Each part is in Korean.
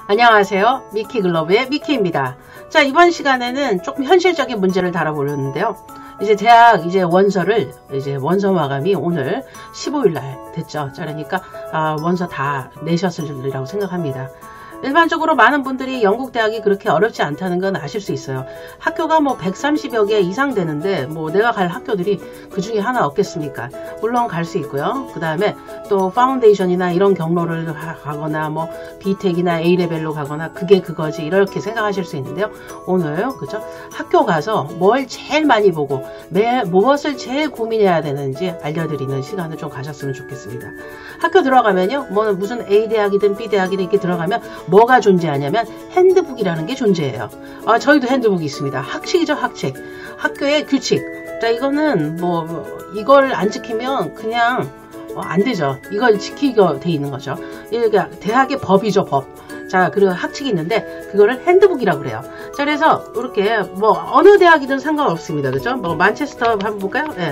안녕하세요. 미키글로브의 미키입니다. 자, 이번 시간에는 조금 현실적인 문제를 다뤄보려는데요. 이제 대학 원서 마감이 오늘 15일날 됐죠. 자, 그러니까 원서 다 내셨으리라고 생각합니다. 일반적으로 많은 분들이 영국 대학이 그렇게 어렵지 않다는 건 아실 수 있어요. 학교가 뭐 130여 개 이상 되는데 뭐 내가 갈 학교들이 그 중에 하나 없겠습니까? 물론 갈 수 있고요. 그 다음에 또 파운데이션이나 이런 경로를 가거나 뭐 B텍이나 A레벨로 가거나 그게 그거지 이렇게 생각하실 수 있는데요. 오늘 그죠? 학교 가서 뭘 제일 많이 보고 무엇을 제일 고민해야 되는지 알려드리는 시간을 좀 가졌으면 좋겠습니다. 학교 들어가면요. 뭐 무슨 A 대학이든 B 대학이든 이렇게 들어가면 뭐가 존재하냐면 핸드북이라는 게 존재해요. 저희도 핸드북이 있습니다. 학칙이죠, 학칙. 학교의 규칙. 자, 이거는 이걸 안 지키면 그냥 안 되죠. 이걸 지키게 돼 있는 거죠. 그러니까 대학의 법이죠, 법. 자, 그리고 학칙이 있는데 그거를 핸드북이라고 그래요. 자, 그래서 이렇게 어느 대학이든 상관없습니다. 그죠? 만체스터 한번 볼까요? 예.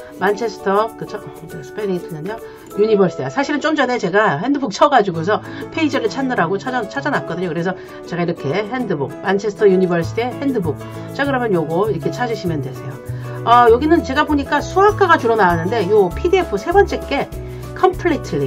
만체스터, 그쵸? 스페링이 틀렸네요. 유니버시티. 사실은 좀 전에 제가 핸드북 쳐가지고서 페이지를 찾느라고 찾아놨거든요. 그래서 제가 이렇게 핸드북, 만체스터 유니버시티의 핸드북. 자, 그러면 요거 이렇게 찾으시면 되세요. 여기는 제가 보니까 수학과가 주로 나왔는데, 요 PDF 세 번째 게, completely.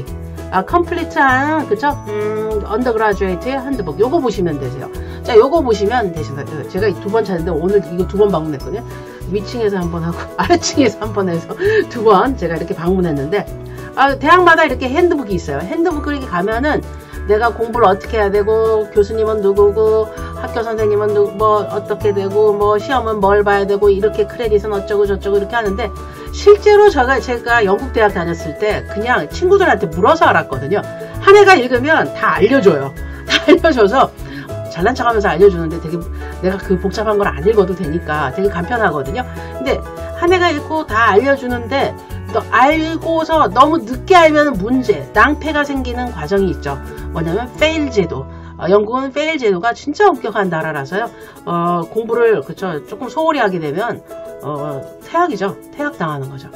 컴플리트한, 그쵸? 언더그라듀에이트의 핸드북. 요거 보시면 되세요. 자, 요거 보시면 되십니다. 제가 2번 찾는데, 오늘 이거 2번 방문했거든요. 위층에서 한 번 하고, 아래층에서 한 번 해서 2번 제가 이렇게 방문했는데, 대학마다 이렇게 핸드북이 있어요. 핸드북 이렇게 가면은 내가 공부를 어떻게 해야 되고, 교수님은 누구고, 학교 선생님은 어떻게 되고, 시험은 뭘 봐야 되고, 이렇게 크레딧은 어쩌고 저쩌고 이렇게 하는데, 실제로 제가 영국 대학 다녔을 때 그냥 친구들한테 물어서 알았거든요. 한 해가 읽으면 다 알려줘요. 다 알려줘서 잘난 척하면서 알려주는데 되게 내가 그 복잡한 걸 안 읽어도 되니까 되게 간편하거든요. 근데 한 해가 읽고 다 알려주는데 또 알고서 너무 늦게 알면 문제, 낭패가 생기는 과정이 있죠. 뭐냐면 페일 제도. 영국은 페일 제도가 진짜 엄격한 나라라서요. 공부를 조금 소홀히 하게 되면 퇴학이죠. 퇴학당하는 거죠.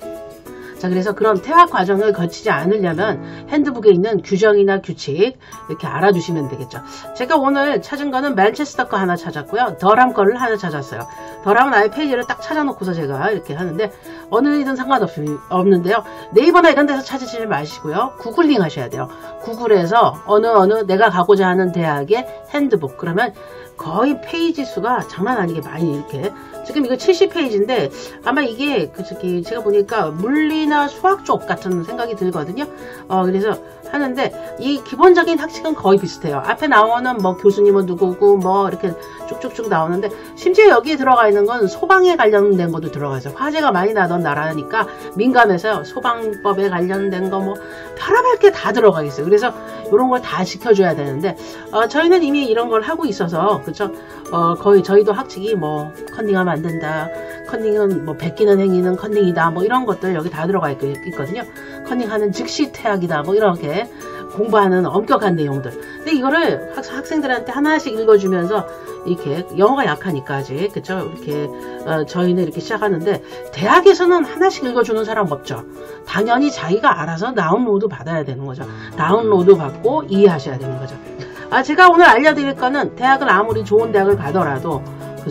자, 그래서 그런 퇴학 과정을 거치지 않으려면 핸드북에 있는 규정이나 규칙 이렇게 알아두시면 되겠죠. 제가 오늘 찾은 거는 맨체스터 거 하나 찾았고요. 더람 거를 하나 찾았어요. 더람은 아예 페이지를 딱 찾아놓고서 제가 이렇게 하는데 어느 일든 상관없는데요. 네이버나 이런 데서 찾으시지 마시고요. 구글링 하셔야 돼요. 구글에서 어느 내가 가고자 하는 대학의 핸드북 그러면 거의 페이지 수가 장난 아니게 많이 이렇게 지금 이거 70페이지인데 아마 이게 제가 보니까 물리나 수학 쪽 같은 생각이 들거든요. 그래서 하는데 이 기본적인 학칙은 거의 비슷해요. 앞에 나오는 교수님은 누구고 이렇게 쭉쭉쭉 나오는데 심지어 여기에 들어가 있는 건 소방에 관련된 것도 들어가 있어요. 화재가 많이 나던 나라니까 민감해서 소방법에 관련된 거 별의별 게 다 들어가 있어요. 그래서 이런 걸 다 지켜줘야 되는데 저희는 이미 이런 걸 하고 있어서 그쵸? 거의 저희도 학칙이 컨닝하면 안 된다. 컨닝은 베끼는 행위는 컨닝이다. 이런 것들 여기 다 들어가 있거든요. 컨닝하는 즉시 퇴학이다. 이렇게 공부하는 엄격한 내용들. 근데 이거를 학생들한테 하나씩 읽어주면서 이렇게 영어가 약하니까 아직 그쵸? 이렇게 저희는 이렇게 시작하는데 대학에서는 하나씩 읽어주는 사람 없죠. 당연히 자기가 알아서 다운로드 받아야 되는 거죠. 다운로드 받고 이해하셔야 되는 거죠. 제가 오늘 알려드릴 거는 대학을 아무리 좋은 대학을 가더라도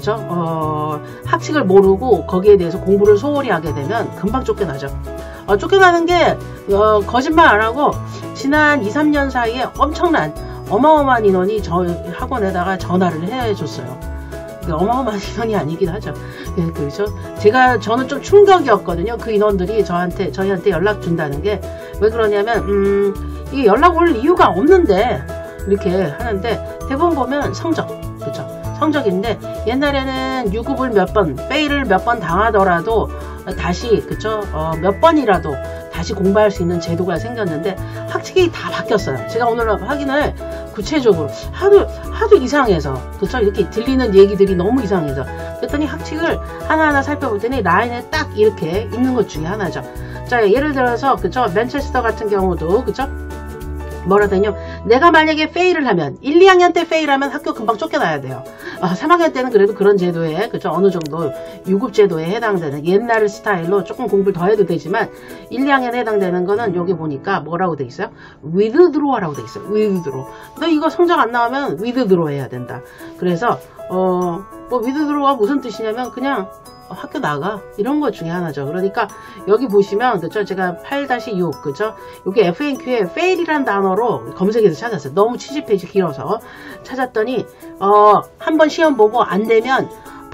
그죠? 학칙을 모르고 거기에 대해서 공부를 소홀히 하게 되면 금방 쫓겨나죠. 쫓겨나는 게 거짓말 안 하고 지난 2, 3년 사이에 엄청난 어마어마한 인원이 저희 학원에다가 전화를 해줬어요. 어마어마한 인원이 아니긴 하죠. 예, 그렇죠. 저는 좀 충격이었거든요. 그 인원들이 저희한테 연락 준다는 게 왜 그러냐면 이게 연락 올 이유가 없는데 이렇게 하는데 대부분 보면 성적, 그렇죠. 성적인데 옛날에는 유급을 몇 번, 페일을 몇 번 당하더라도 다시 그쵸 몇 번이라도 다시 공부할 수 있는 제도가 생겼는데 학칙이 다 바뀌었어요. 제가 오늘 확인을 구체적으로 하도 이상해서 그쵸 이렇게 들리는 얘기들이 너무 이상해서 그랬더니 학칙을 하나하나 살펴보더니 라인에 딱 이렇게 있는 것 중에 하나죠. 자, 예를 들어서 그쵸 맨체스터 같은 경우도 그쵸 뭐라 되냐 내가 만약에 페일을 하면 1, 2학년 때 페일하면 학교 금방 쫓겨나야 돼요. 3학년 때는 그래도 그런 제도에 그죠 어느 정도 유급 제도에 해당되는 옛날 스타일로 조금 공부를 더 해도 되지만 1, 2학년에 해당되는 거는 여기 보니까 뭐라고 돼 있어요? withdraw라고 돼 있어요. withdraw. 너 이거 성적 안 나오면 withdraw 해야 된다. 그래서 뭐 withdraw가 무슨 뜻이냐면 그냥 학교 나가 이런 것 중에 하나죠. 그러니까 여기 보시면 그죠 제가 8-6 그죠 여기 FNQ에 fail이란 단어로 검색해서 찾았어요. 너무 70페이지 길어서 찾았더니 한번 시험 보고 안 되면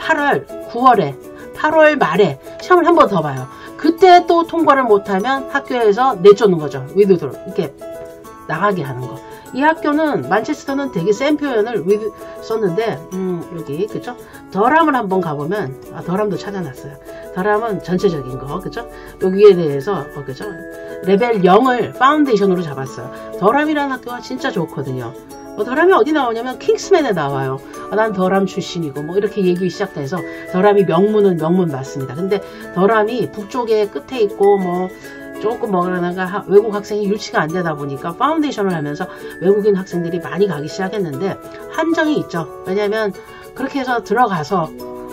8월 말에 시험을 한 번 더 봐요. 그때 또 통과를 못하면 학교에서 내쫓는 거죠. withdraw 이렇게 나가게 하는 거. 이 학교는 만체스터는 되게 센 표현을 썼는데 여기 그죠 더람을 한번 가보면 더람도 찾아놨어요. 더람은 전체적인 거 그죠 여기에 대해서 그죠 레벨 0을 파운데이션으로 잡았어요. 더람이라는 학교가 진짜 좋거든요. 더람이 어디 나오냐면 킹스맨에 나와요. 난 더람 출신이고 뭐 이렇게 얘기 시작돼서 더람이 명문은 명문 맞습니다. 근데 더람이 북쪽에 끝에 있고 뭐 조금 뭐라는가 외국 학생이 유치가 안 되다 보니까 파운데이션을 하면서 외국인 학생들이 많이 가기 시작했는데 한정이 있죠. 왜냐면 그렇게 해서 들어가서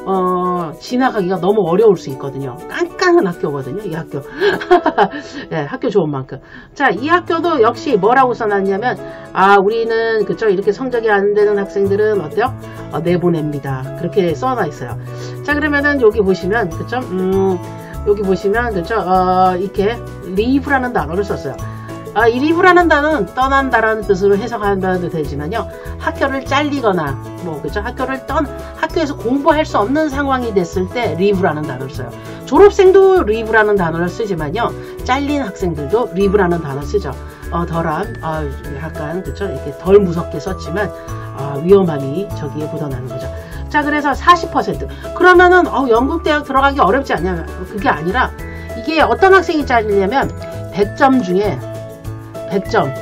지나가기가 너무 어려울 수 있거든요. 깐깐한 학교거든요. 이 학교. 네, 학교 좋은 만큼. 자, 이 학교도 역시 뭐라고 써놨냐면 우리는 그쵸 이렇게 성적이 안 되는 학생들은 어때요? 내보냅니다. 그렇게 써놔 있어요. 자, 그러면은 여기 보시면 그쵸 여기 보시면 그죠 이렇게 leave라는 단어를 썼어요. 이 leave라는 단어는 떠난다라는 뜻으로 해석한다도 되지만요 학교를 잘리거나 뭐 그죠 학교에서 공부할 수 없는 상황이 됐을 때 leave라는 단어를 써요. 졸업생도 leave라는 단어를 쓰지만요 잘린 학생들도 leave라는 단어 쓰죠. 더람 약간 그죠 이렇게 덜 무섭게 썼지만 위험함이 저기에 묻어나는 거죠. 자, 그래서 40%. 그러면은 영국 대학 들어가기 어렵지 않냐? 그게 아니라 이게 어떤 학생이 잘리냐면 100점 중에 100점.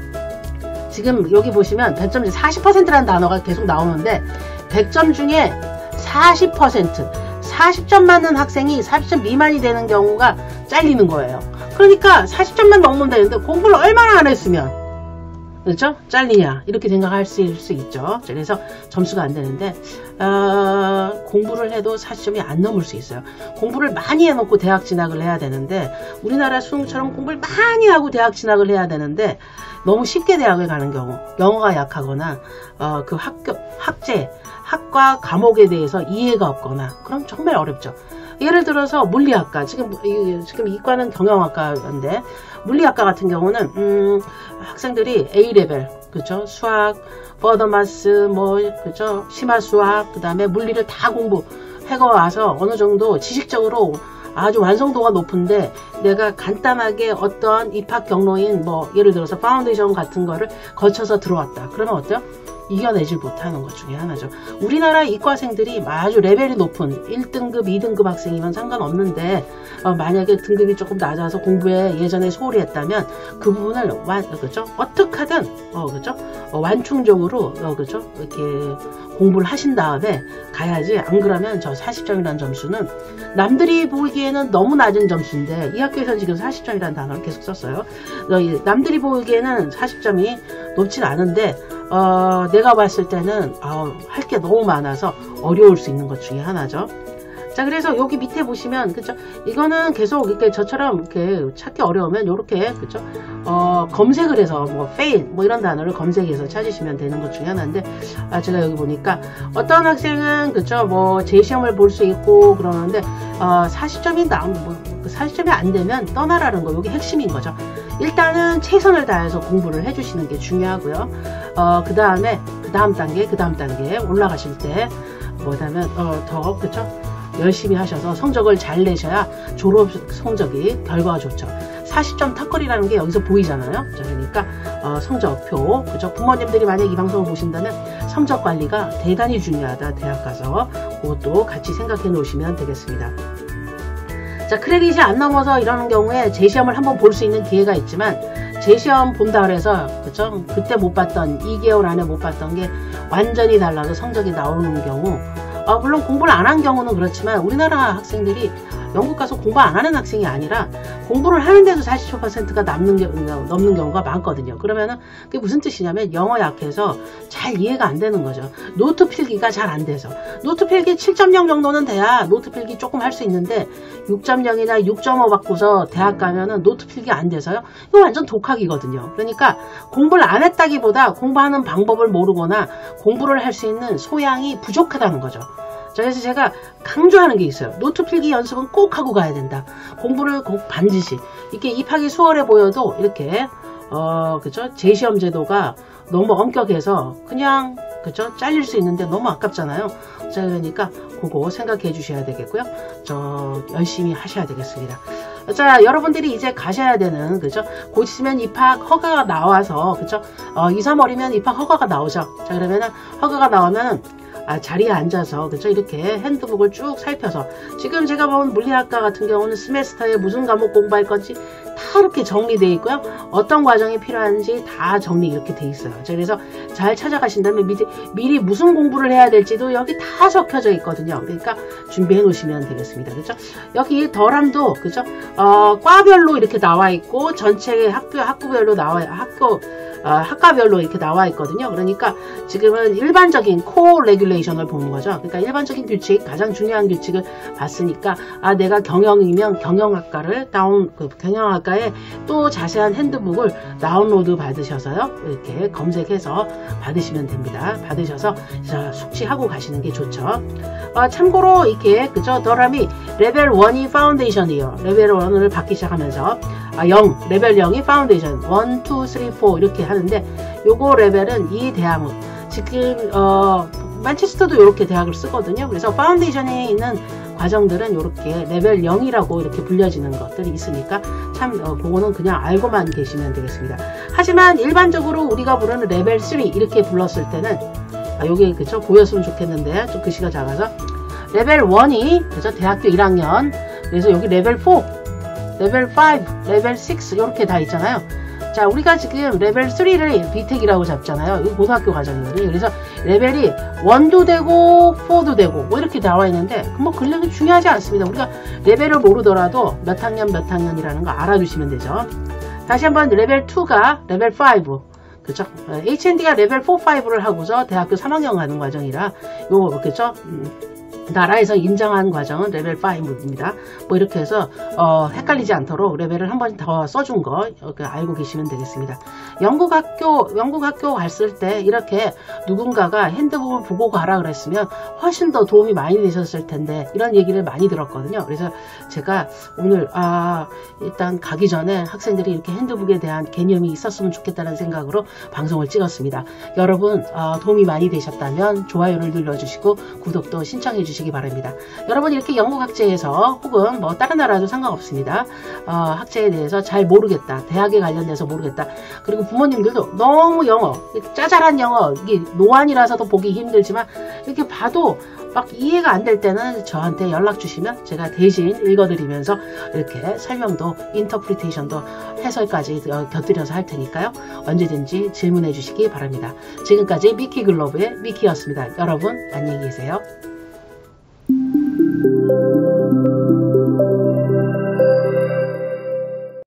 지금 여기 보시면 100점 중에 40%라는 단어가 계속 나오는데 100점 중에 40%. 40점 맞는 학생이 40점 미만이 되는 경우가 잘리는 거예요. 그러니까 40점만 넘으면 되는데 공부를 얼마나 안 했으면 그렇죠? 잘리냐 이렇게 생각할 수 있죠. 그래서 점수가 안 되는데 공부를 해도 40점이 안 넘을 수 있어요. 공부를 많이 해놓고 대학 진학을 해야 되는데 우리나라 수능처럼 공부를 많이 하고 대학 진학을 해야 되는데 너무 쉽게 대학을 가는 경우 영어가 약하거나 그 학과 과목에 대해서 이해가 없거나 그럼 정말 어렵죠. 예를 들어서 물리학과 지금 이과는 경영학과인데 물리학과 같은 경우는 학생들이 A레벨 그죠 수학 버더마스 뭐 그죠 심화 수학 그다음에 물리를 다 공부해가 와서 어느 정도 지식적으로 아주 완성도가 높은데 내가 간단하게 어떤 입학 경로인 뭐 예를 들어서 파운데이션 같은 거를 거쳐서 들어왔다. 그러면 어때요? 이겨내지 못하는 것 중에 하나죠. 우리나라 이과생들이 아주 레벨이 높은 1등급, 2등급 학생이면 상관없는데 만약에 등급이 조금 낮아서 공부에 예전에 소홀히 했다면 그 부분을 그죠? 어떻게 하든 그죠? 완충적으로 그죠? 이렇게 공부를 하신 다음에 가야지. 안 그러면 저 40점이라는 점수는 남들이 보기에는 너무 낮은 점수인데 이 학교에서는 지금 40점이라는 단어를 계속 썼어요. 남들이 보기에는 40점이 높진 않은데 내가 봤을 때는 할 게 너무 많아서 어려울 수 있는 것 중에 하나죠. 자, 그래서 여기 밑에 보시면 그죠? 이거는 계속 이렇게 저처럼 이렇게 찾기 어려우면 이렇게 그죠? 검색을 해서 뭐 fail 뭐 이런 단어를 검색해서 찾으시면 되는 것 중에 하나인데 제가 여기 보니까 어떤 학생은 그죠? 뭐 재시험을 볼 수 있고 그러는데 40점이 40점이 안 되면 떠나라는 거 여기 핵심인 거죠. 일단은 최선을 다해서 공부를 해주시는 게 중요하고요. 그 다음 단계 올라가실 때 뭐냐면 더 그쵸 열심히 하셔서 성적을 잘 내셔야 졸업 성적이 결과가 좋죠. 40점 턱걸이라는 게 여기서 보이잖아요. 자, 그러니까 성적표 그죠? 부모님들이 만약 이 방송을 보신다면 성적 관리가 대단히 중요하다. 대학 가서 그것도 같이 생각해 놓으시면 되겠습니다. 자, 크레딧이 안 넘어서 이러는 경우에 재시험을 한번 볼 수 있는 기회가 있지만 재시험 본다 그래서 그죠? 그때 못 봤던 2개월 안에 못 봤던 게 완전히 달라서 성적이 나오는 경우 물론 공부를 안 한 경우는 그렇지만 우리나라 학생들이 영국 가서 공부 안 하는 학생이 아니라 공부를 하는데도 40%가 넘는 경우가 많거든요. 그러면은 그게 무슨 뜻이냐면 영어 약해서 잘 이해가 안 되는 거죠. 노트 필기가 잘 안 돼서. 노트 필기 7.0 정도는 돼야 노트 필기 조금 할 수 있는데 6.0이나 6.5 받고서 대학 가면은 노트 필기 안 돼서요. 이거 완전 독학이거든요. 그러니까 공부를 안 했다기보다 공부하는 방법을 모르거나 공부를 할 수 있는 소양이 부족하다는 거죠. 그래서 제가 강조하는 게 있어요. 노트 필기 연습은 꼭 하고 가야 된다. 공부를 꼭 반드시. 이렇게 입학이 수월해 보여도 이렇게 그죠? 재시험 제도가 너무 엄격해서 그냥 그죠? 잘릴 수 있는데 너무 아깝잖아요. 자, 그러니까 그거 생각해 주셔야 되겠고요. 열심히 하셔야 되겠습니다. 자, 여러분들이 이제 가셔야 되는, 그죠? 곧 있으면 입학 허가가 나와서, 그죠? 2, 3월이면 입학 허가가 나오죠. 자, 그러면은 허가가 나오면은 자리에 앉아서, 그죠? 이렇게 핸드북을 쭉 살펴서, 지금 제가 본 물리학과 같은 경우는 스메스터에 무슨 과목 공부할 건지 다 이렇게 정리되어 있고요. 어떤 과정이 필요한지 다 정리 이렇게 돼 있어요. 자, 그래서 잘 찾아가신다면 미리 무슨 공부를 해야 될지도 여기 다 적혀져 있거든요. 그러니까 준비해 놓으시면 되겠습니다. 그죠? 여기 더람도, 그죠? 과별로 이렇게 나와 있고, 전체 학부별로 학과별로 이렇게 나와 있거든요. 그러니까 지금은 일반적인 코어 레귤레이션을 보는 거죠. 그러니까 일반적인 규칙, 가장 중요한 규칙을 봤으니까 내가 경영이면 경영학과를 경영학과에 또 자세한 핸드북을 다운로드 받으셔서요. 이렇게 검색해서 받으시면 됩니다. 받으셔서 숙지하고 가시는 게 좋죠. 참고로 이렇게 그죠? 더람이 레벨 1이 파운데이션이에요. 레벨 1을 받기 시작하면서 0, 레벨 0이 파운데이션 1, 2, 3, 4 이렇게 하는데 요거 레벨은 이 대학은 지금 만체스터도 이렇게 대학을 쓰거든요. 그래서 파운데이션에 있는 과정들은 이렇게 레벨 0이라고 이렇게 불려지는 것들이 있으니까 참 그거는 그냥 알고만 계시면 되겠습니다. 하지만 일반적으로 우리가 부르는 레벨 3 이렇게 불렀을 때는 요게 그쵸 보였으면 좋겠는데 좀 글씨가 작아서 레벨 1이 그죠 대학교 1학년 그래서 여기 레벨 4 레벨 5, 레벨 6 이렇게 다 있잖아요. 자, 우리가 지금 레벨 3를 BTEC이라고 잡잖아요. 이거 고등학교 과정이거든요. 그래서 레벨이 1도 되고 4도 되고 뭐 이렇게 나와 있는데 뭐 그런 중요하지 않습니다. 우리가 레벨을 모르더라도 몇 학년이라는 거 알아두시면 되죠. 다시 한번 레벨 2가 레벨 5 그쵸? HND가 레벨 4, 5를 하고서 대학교 3학년 가는 과정이라 요거 그쵸? 나라에서 인정한 과정은 레벨 5입니다. 뭐 이렇게 해서 헷갈리지 않도록 레벨을 한 번 더 써준 거 알고 계시면 되겠습니다. 영국 학교 갔을 때 이렇게 누군가가 핸드북을 보고 가라 그랬으면 훨씬 더 도움이 많이 되셨을 텐데 이런 얘기를 많이 들었거든요. 그래서 제가 오늘 일단 가기 전에 학생들이 이렇게 핸드북에 대한 개념이 있었으면 좋겠다는 생각으로 방송을 찍었습니다. 여러분 도움이 많이 되셨다면 좋아요를 눌러주시고 구독도 신청해 주시기 바랍니다. 여러분 이렇게 영국 학제에서 혹은 뭐 다른 나라도 상관없습니다. 학제에 대해서 잘 모르겠다. 대학에 관련돼서 모르겠다. 그리고 부모님들도 너무 영어, 짜잘한 영어, 이게 노안이라서도 보기 힘들지만 이렇게 봐도 막 이해가 안 될 때는 저한테 연락 주시면 제가 대신 읽어드리면서 이렇게 설명도 인터프리테이션도 해설까지 곁들여서 할 테니까요. 언제든지 질문해 주시기 바랍니다. 지금까지 미키글로브의 미키였습니다. 여러분 안녕히 계세요.